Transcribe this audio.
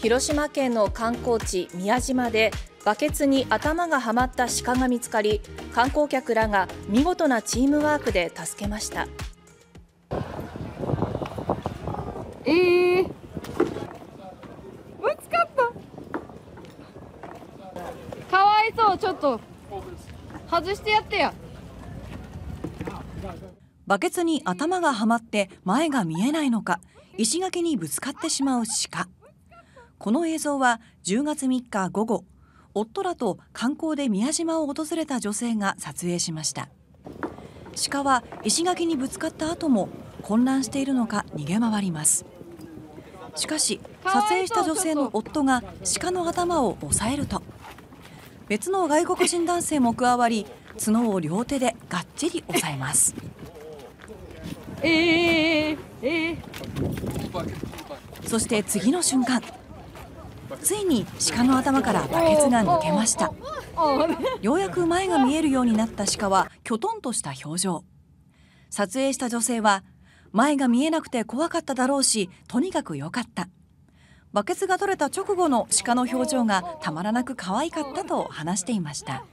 広島県の観光地宮島でバケツに頭がはまった鹿が見つかり、観光客らが見事なチームワークで助けました。 ぶつかった。かわいそう。ちょっと外してやってや。 バケツに頭がはまって前が見えないのか、石垣にぶつかってしまう鹿。この映像は10月3日午後、夫らと観光で宮島を訪れた女性が撮影しました。鹿は石垣にぶつかった後も混乱しているのか逃げ回ります。しかし撮影した女性の夫が鹿の頭を押さえると、別の外国人男性も加わり、角を両手でがっちり押さえます。そして次の瞬間、ついに鹿の頭からバケツが抜けました。ようやく前が見えるようになった鹿はきょとんとした表情。撮影した女性は、前が見えなくて怖かっただろうし、とにかく良かった。バケツが取れた直後の鹿の表情がたまらなく可愛かったと話していました。